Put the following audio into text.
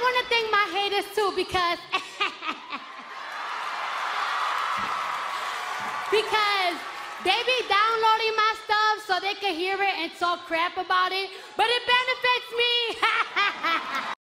want to thank my haters too because they be downloading my stuff so they can hear it and talk crap about it, but it benefits me.